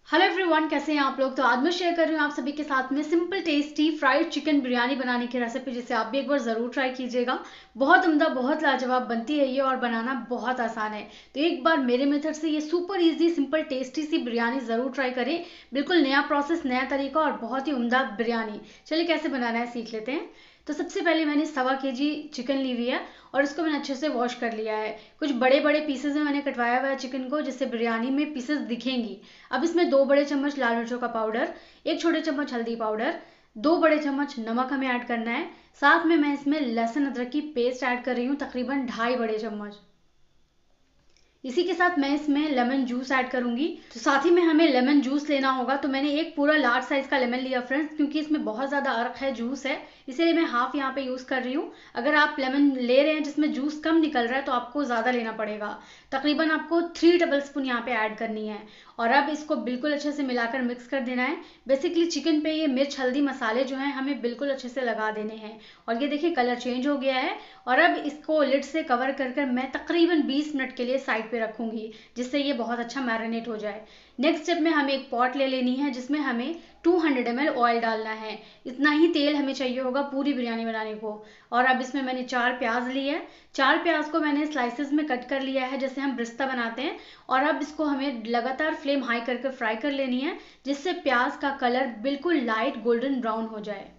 Hello everyone, कैसे हैं आप लोग। तो आज मैं शेयर कर रही हूँ आप सभी के साथ में simple tasty fried chicken biryani बनाने की रेसिपी, जिसे आप भी एक बार ज़रूर ट्राई कीजिएगा। बहुत उम्दा, बहुत लाजवाब बनती है ये और बनाना बहुत आसान है। तो एक बार मेरे मेथड से ये सुपर इजी सिंपल टेस्टी सी बिरयानी ज़रूर ट्राई करें। बिल्कुल नया प्रोसेस, नया तरीका और बहुत ही उम्दा बिरयानी। चलिए कैसे बनाना है सीख लेते हैं। तो सबसे पहले मैंने 1.25 kg चिकन ली हुई है और इसको मैंने अच्छे से वॉश कर लिया है। कुछ बड़े बड़े पीसेज में मैंने कटवाया हुआ है चिकन को, जिससे बिरयानी में पीसेस दिखेंगी। अब इसमें 2 बड़े चम्मच लाल मिर्चों का पाउडर, 1 छोटे चम्मच हल्दी पाउडर, 2 बड़े चम्मच नमक हमें ऐड करना है। साथ में मैं इसमें लहसुन अदरक की पेस्ट ऐड कर रही हूँ, तकरीबन 2.5 बड़े चम्मच। इसी के साथ मैं इसमें लेमन जूस ऐड करूंगी। तो साथ ही में हमें लेमन जूस लेना होगा। तो मैंने एक पूरा लार्ज साइज का लेमन लिया फ्रेंड्स, क्योंकि इसमें बहुत ज़्यादा अर्क है, जूस है, इसीलिए मैं हाफ यहाँ पे यूज़ कर रही हूँ। अगर आप लेमन ले रहे हैं जिसमें जूस कम निकल रहा है तो आपको ज़्यादा लेना पड़ेगा। तकरीबन आपको 3 टेबल स्पून यहाँ पे ऐड करनी है। और अब इसको बिल्कुल अच्छे से मिलाकर मिक्स कर देना है। बेसिकली चिकन पे ये मिर्च हल्दी मसाले जो हैं हमें बिल्कुल अच्छे से लगा देने हैं। और ये देखिए कलर चेंज हो गया है। और अब इसको लिड से कवर कर मैं तकरीबन 20 मिनट के लिए साइड पे रखूंगी, जिससे ये बहुत अच्छा मैरिनेट हो जाए। नेक्स्ट स्टेप में हमें एक पॉट ले लेनी है, जिसमें हमें 200 ml ऑयल डालना है। इतना ही तेल हमें चाहिए होगा पूरी बिरयानी बनाने को। और अब इसमें मैंने 4 प्याज ली है। 4 प्याज को मैंने स्लाइसेस में कट कर लिया है, जैसे हम ब्रिस्ता बनाते हैं। और अब इसको हमें लगातार फ्लेम हाई करके फ्राई कर लेनी है, जिससे प्याज का कलर बिल्कुल लाइट गोल्डन ब्राउन हो जाए।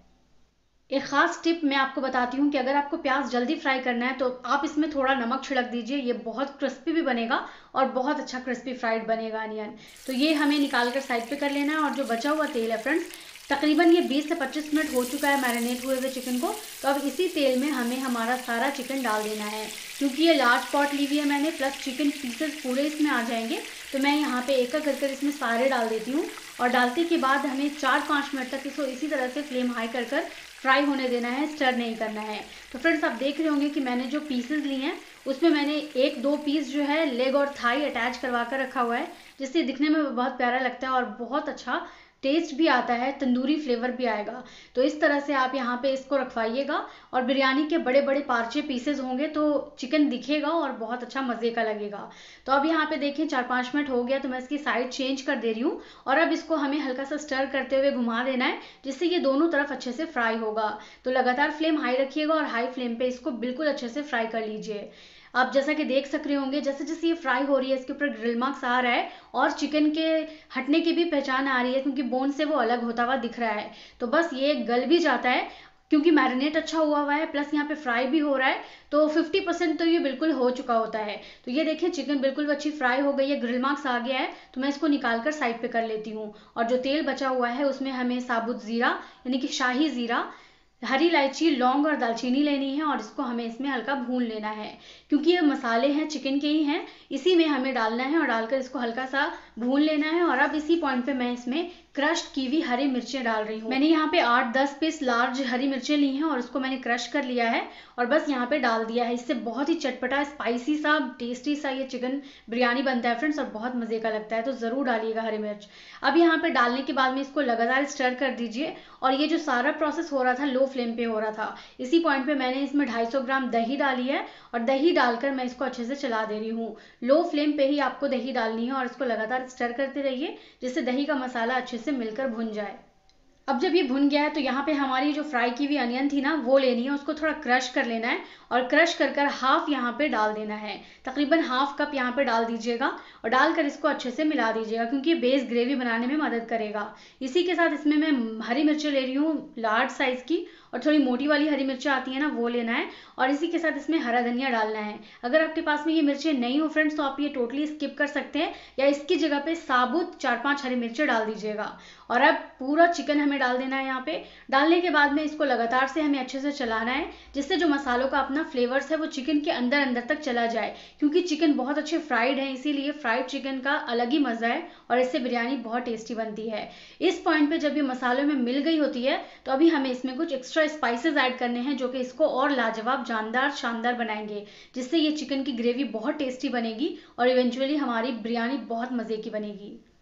एक खास टिप मैं आपको बताती हूँ कि अगर आपको प्याज जल्दी फ्राई करना है तो आप इसमें थोड़ा नमक छिड़क दीजिए। ये बहुत क्रिस्पी भी बनेगा और बहुत अच्छा क्रिस्पी फ्राइड बनेगा अनियन। तो ये हमें निकाल कर साइड पे कर लेना है। और जो बचा हुआ तेल है फ्रेंड्स, तकरीबन ये 20 से 25 मिनट हो चुका है मैरिनेट हुए हुए चिकन को। तो अब इसी तेल में हमें हमारा सारा चिकन डाल देना है। क्योंकि ये लार्ज पॉट ली हुई है मैंने, प्लस चिकन पीसेस पूरे इसमें आ जाएंगे, तो मैं यहाँ पे एक एक कर इसमें सारे डाल देती हूँ। और डालते के बाद हमें 4-5 मिनट तक इसको इसी तरह से फ्लेम हाई कर फ्राई होने देना है, स्टर नहीं करना है। तो फ्रेंड्स आप देख रहे होंगे कि मैंने जो पीसेस लिए हैं उसमें मैंने 1-2 पीस जो है लेग और थाई अटैच करवा कर रखा हुआ है, जिससे दिखने में बहुत प्यारा लगता है और बहुत अच्छा टेस्ट भी आता है, तंदूरी फ्लेवर भी आएगा। तो इस तरह से आप यहाँ पे इसको रखवाइएगा। और बिरयानी के बड़े बड़े पार्चे पीसेस होंगे तो चिकन दिखेगा और बहुत अच्छा मज़े का लगेगा। तो अब यहाँ पे देखें 4-5 मिनट हो गया, तो मैं इसकी साइड चेंज कर दे रही हूँ। और अब इसको हमें हल्का सा स्टर करते हुए घुमा देना है, जिससे ये दोनों तरफ अच्छे से फ्राई होगा। तो लगातार फ्लेम हाई रखिएगा और हाई फ्लेम पे इसको बिल्कुल अच्छे से फ्राई कर लीजिए। आप जैसा कि देख सक रहे होंगे, जैसे जैसे ये फ्राई हो रही है इसके ऊपर ग्रिल मार्क्स आ रहा है और चिकन के हटने की भी पहचान आ रही है, क्योंकि बोन से वो अलग होता हुआ दिख रहा है। तो बस ये गल भी जाता है, क्योंकि मैरिनेट अच्छा हुआ है, प्लस यहाँ पे फ्राई भी हो रहा है। तो 50% तो ये बिल्कुल हो चुका होता है। तो ये देखिए चिकन बिल्कुल अच्छी फ्राई हो गई है, ग्रिल मार्क्स आ गया है। तो मैं इसको निकाल कर साइड पे कर लेती हूँ। और जो तेल बचा हुआ है उसमें हमें साबुत ज़ीरा, यानी कि शाही ज़ीरा, हरी इलायची, लौंग और दालचीनी लेनी है। और इसको हमें इसमें हल्का भून लेना है, क्योंकि ये मसाले हैं चिकन के ही हैं, इसी में हमें डालना है। और डालकर इसको हल्का सा भून लेना है। और अब इसी पॉइंट पे मैं इसमें क्रश्ड की हुई हरी मिर्चें डाल रही हूँ। मैंने यहाँ पे 8-10 पीस लार्ज हरी मिर्चें ली हैं और उसको मैंने क्रश कर लिया है और बस यहाँ पे डाल दिया है। इससे बहुत ही चटपटा, स्पाइसी सा, टेस्टी सा ये चिकन बिरयानी बनता है फ्रेंड्स, और बहुत मजे का लगता है। तो जरूर डालिएगा हरी मिर्च। अब यहाँ पे डालने के बाद में इसको लगातार स्टर कर दीजिए। और ये जो सारा प्रोसेस हो रहा था लो फ्लेम पे हो रहा था। इसी पॉइंट पे मैंने इसमें 250 ग्राम दही डाली है और दही डालकर मैं इसको अच्छे से चला दे रही हूँ। लो फ्लेम पे ही आपको दही डालनी है और इसको लगातार स्टर करते रहिए, जिससे दही का मसाला अच्छे से मिलकर भुन जाए। अब जब ये भुन गया है तो यहाँ पे हमारी जो फ्राई की हुई अनियन थी ना, वो लेनी है, उसको थोड़ा क्रश कर लेना है। और क्रश कर हाफ यहाँ पे डाल देना है, तकरीबन हाफ कप यहाँ पे डाल दीजिएगा। और डालकर इसको अच्छे से मिला दीजिएगा, क्योंकि ये बेस ग्रेवी बनाने में मदद करेगा। इसी के साथ इसमें मैं हरी मिर्चें ले रही हूँ लार्ज साइज की, और थोड़ी मोटी वाली हरी मिर्चें आती है ना, वो लेना है। और इसी के साथ इसमें हरा धनिया डालना है। अगर आपके पास में ये मिर्चें नहीं हो फ्रेंड्स, तो आप ये टोटली स्किप कर सकते हैं, या इसकी जगह पे साबुत 4-5 हरी मिर्चें डाल दीजिएगा। और अब पूरा चिकन हमें डाल देना है यहाँ पे। डालने के बाद में इसको लगातार से हमें अच्छे से चलाना है, जिससे जो मसालों का अपना फ्लेवर्स है वो चिकन के अंदर अंदर तक चला जाए। क्योंकि चिकन बहुत अच्छे फ्राइड है, इसीलिए फ्राइड चिकन का अलग ही मजा है और इससे बिरयानी बहुत टेस्टी बनती है। इस पॉइंट पे जब ये मसालों में मिल गई होती है, तो अभी हमें इसमें कुछ एक्स्ट्रा स्पाइसेस ऐड करने हैं, जो कि इसको और लाजवाब, जानदार, शानदार बनाएंगे, जिससे ये चिकन की ग्रेवी बहुत टेस्टी बनेगी और इवेंचुअली हमारी बिरयानी बहुत मजे की बनेगी।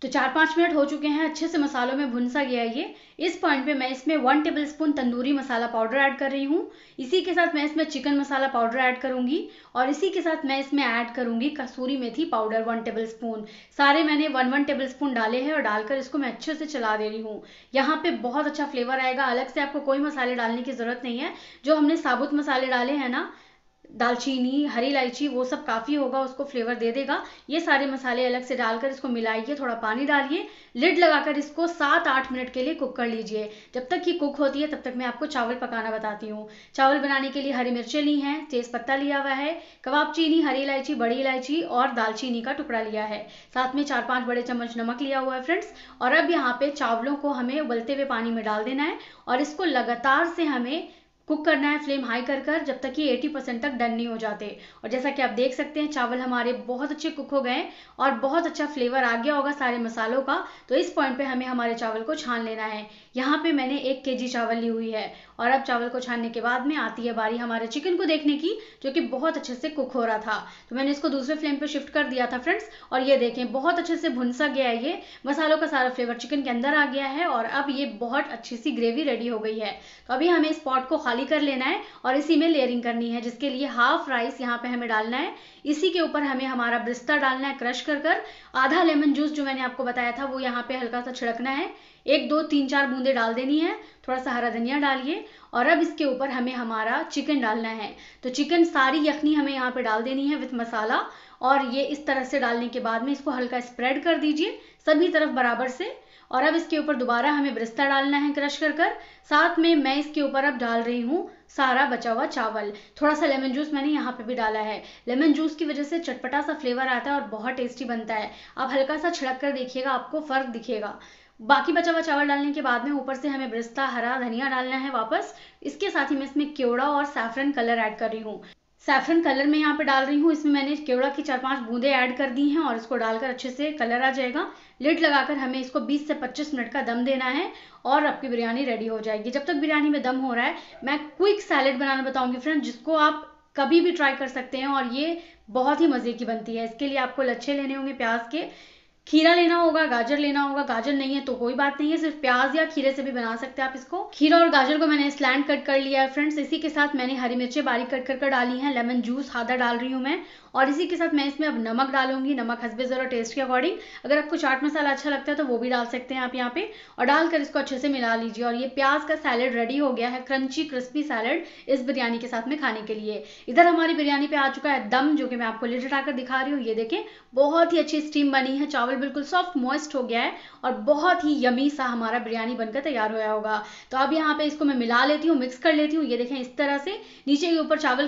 तो 4-5 मिनट हो चुके हैं, अच्छे से मसालों में भुन सा गया है ये। इस पॉइंट पे मैं इसमें 1 tablespoon tandoori masala powder add कर रही हूँ। इसी के साथ मैं इसमें चिकन मसाला पाउडर ऐड करूंगी और इसी के साथ मैं इसमें ऐड करूंगी कसूरी मेथी पाउडर 1 टेबलस्पून। सारे मैंने 1-1 टेबलस्पून डाले हैं और डालकर इसको मैं अच्छे से चला दे रही हूँ। यहाँ पे बहुत अच्छा फ्लेवर आएगा, अलग से आपको कोई मसाले डालने की जरूरत नहीं है। जो हमने साबुत मसाले डाले हैं ना, दालचीनी, हरी इलायची, वो सब काफ़ी होगा, उसको फ्लेवर दे देगा। ये सारे मसाले अलग से डालकर इसको मिलाइए, थोड़ा पानी डालिए, लिड लगाकर इसको 7-8 मिनट के लिए कुक कर लीजिए। जब तक ये कुक होती है तब तक मैं आपको चावल पकाना बताती हूँ। चावल बनाने के लिए हरी मिर्चें ली हैं, तेज पत्ता लिया हुआ है, कबाब चीनी, हरी इलायची, बड़ी इलायची और दालचीनी का टुकड़ा लिया है। साथ में 4-5 बड़े चम्मच नमक लिया हुआ है फ्रेंड्स। और अब यहाँ पे चावलों को हमें उबलते हुए पानी में डाल देना है और इसको लगातार से हमें कुक करना है, फ्लेम हाई कर जब तक कि 80% तक डन नहीं हो जाते। और जैसा कि आप देख सकते हैं चावल हमारे बहुत अच्छे कुक हो गए और बहुत अच्छा फ्लेवर आ गया होगा सारे मसालों का। तो इस पॉइंट पे हमें हमारे चावल को छान लेना है। यहाँ पे मैंने 1 kg चावल ली हुई है और अब चावल को छानने के बाद में आती है बारी हमारे चिकन को देखने की, जो कि बहुत अच्छे से कुक हो रहा था। तो मैंने इसको दूसरे फ्लेम पे शिफ्ट कर दिया था फ्रेंड्स और ये देखें बहुत अच्छे से भुन सा गया है। ये मसालों का सारा फ्लेवर चिकन के अंदर आ गया है और अब ये बहुत अच्छी सी ग्रेवी रेडी हो गई है। तो अभी हमें इस पॉट को खाली कर लेना है और इसी में लेयरिंग करनी है, जिसके लिए हाफ राइस यहाँ पे हमें डालना है। इसी के ऊपर हमें हमारा ब्रिस्ता डालना है क्रश कर। आधा लेमन जूस जो मैंने आपको बताया था वो यहाँ पे हल्का सा छिड़कना है, 1-2-3-4 बूंदे डाल देनी है। थोड़ा सा हरा धनिया डालिए और अब इसके ऊपर हमें हमारा चिकन डालना है। तो चिकन सारी यखनी हमें यहाँ पे डाल देनी है विथ मसाला और ये इस तरह से डालने के बाद में इसको हल्का स्प्रेड कर दीजिए सभी तरफ बराबर से। और अब इसके ऊपर दोबारा हमें ब्रिस्ता डालना है क्रश कर। साथ में मैं इसके ऊपर अब डाल रही हूँ सारा बचा हुआ चावल। थोड़ा सा लेमन जूस मैंने यहाँ पे भी डाला है। लेमन जूस की वजह से चटपटा सा फ्लेवर आता है और बहुत टेस्टी बनता है। आप हल्का सा छिड़क कर देखिएगा, आपको फर्क दिखेगा। बाकी बचा हुआ चावल डालने के बाद में ऊपर से हमें ब्रिस्ता, हरा धनिया डालना है वापस। इसके साथ ही मैं इसमें केवड़ा और सैफरन कलर ऐड कर रही हूँ। सैफरन कलर मैं यहाँ पे डाल रही हूँ, इसमें मैंने केवड़ा की 4-5 बूंदे ऐड कर दी हैं और इसको डालकर अच्छे से कलर आ जाएगा। लिड लगाकर हमें इसको 20 से 25 मिनट का दम देना है और आपकी बिरयानी रेडी हो जाएगी। जब तक बिरयानी में दम हो रहा है मैं क्विक सैलेड बनाना बताऊंगी फ्रेंड, जिसको आप कभी भी ट्राई कर सकते हैं और ये बहुत ही मजे की बनती है। इसके लिए आपको लच्छे लेने होंगे प्याज के, खीरा लेना होगा, गाजर लेना होगा। गाजर नहीं है तो कोई बात नहीं है, सिर्फ प्याज या खीरे से भी बना सकते हैं आप इसको। खीरा और गाजर को मैंने स्लैंट कट कर लिया है फ्रेंड्स। इसी के साथ मैंने हरी मिर्चें बारीक कट कर डाली हैं, लेमन जूस आधा डाल रही हूँ मैं और इसी के साथ मैं इसमें अब नमक डालूंगी, नमक हस्बे ज़रूरत टेस्ट के अकॉर्डिंग। अगर आपको चाट मसाला अच्छा लगता है तो वो भी डाल सकते हैं आप यहाँ पे और डालकर इसको अच्छे से मिला लीजिए। और ये प्याज का सैलेड रेडी हो गया है, क्रंची क्रिस्पी सैलेड इस बिरयानी के साथ में खाने के लिए। इधर हमारी बिरयानी पे आ चुका है दम, जो कि मैं आपको लिड हटाकर दिखा रही हूँ। ये देखें बहुत ही अच्छी स्टीम बनी है, चावल बिल्कुल सॉफ्ट मॉइस्ट हो गया है और बहुत ही यमी सा हमारा बिरयानी बनकर तैयार होया होगा। तो अब यहाँ पे इसको मैं मिला लेती हूँ, मिक्स कर लेती हूँ। ये देखें इस तरह से नीचे ऊपर चावल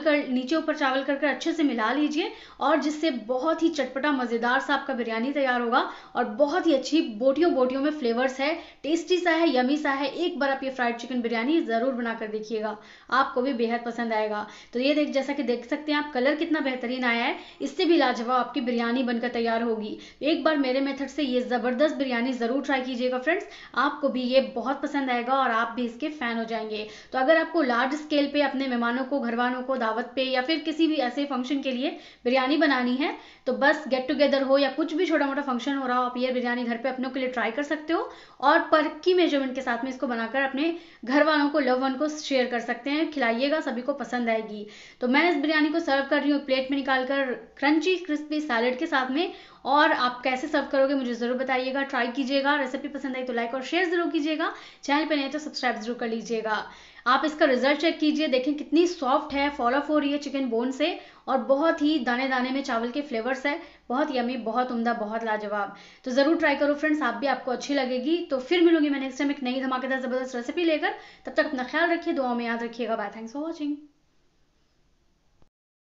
कर अच्छे से मिला लीजिए और जिससे बहुत ही चटपटा मजेदार सा आपका बिरयानी तैयार होगा और बहुत ही अच्छी बोटियों बोटियों में फ्लेवर्स है, टेस्टी सा है, यमी सा है। एक बार आप ये फ्राइड चिकन बिरयानी जरूर बनाकर देखिएगा, आपको भी बेहद पसंद आएगा। तो ये जैसा कि देख सकते हैं आप, कलर कितना बेहतरीन आया है, इससे भी लाजवाब आपकी बिरयानी बनकर तैयार होगी। एक बार मेरे मेथड से ये जबरदस्त बिरयानी जरूर ट्राई कीजिएगा फ्रेंड्स, आपको भी ये बहुत पसंद आएगा और आप भी इसके फैन हो जाएंगे। तो अगर आपको लार्ज स्केल पे अपने मेहमानों को, घरवालों को दावत पे या फिर किसी भी ऐसे फंक्शन के लिए बिरयानी बनानी है, तो बस गेट टुगेदर हो या कुछ भी छोटा मोटा फंक्शन हो रहा हो, आप ये बिरयानी घर पे अपनों के लिए ट्राई कर सकते हो और परखी मेजरमेंट के साथ में इसको बनाकर अपने घर वालों को, लव वन को शेयर कर सकते हैं। खिलाइएगा, सभी को पसंद आएगी। तो मैं इस बिरयानी को सर्व कर रही हूँ प्लेट में निकालकर क्रंची क्रिस्पी सैलेड के साथ में। और आप कैसे सर्व करोगे मुझे जरूर बताइएगा, ट्राई कीजिएगा। रेसिपी पसंद आई तो लाइक और शेयर जरूर कीजिएगा, चैनल पे नहीं तो सब्सक्राइब जरूर कर लीजिएगा। आप इसका रिजल्ट चेक कीजिए, देखें कितनी सॉफ्ट है, फॉल ऑफ हो रही है चिकन बोन से और बहुत ही दाने दाने में चावल के फ्लेवर्स है, बहुत यमी, बहुत उम्दा, बहुत लाजवाब। तो जरूर ट्राई करो फ्रेंड्स, आप भी, आपको अच्छी लगेगी। तो फिर मिलूंगी मैं नेक्स्ट टाइम एक नई धमाकेदार जबरदस्त रेसिपी लेकर। तब तक अपना ख्याल रखिए, दुआओं में याद रखिएगा। Bye, thanks for watching.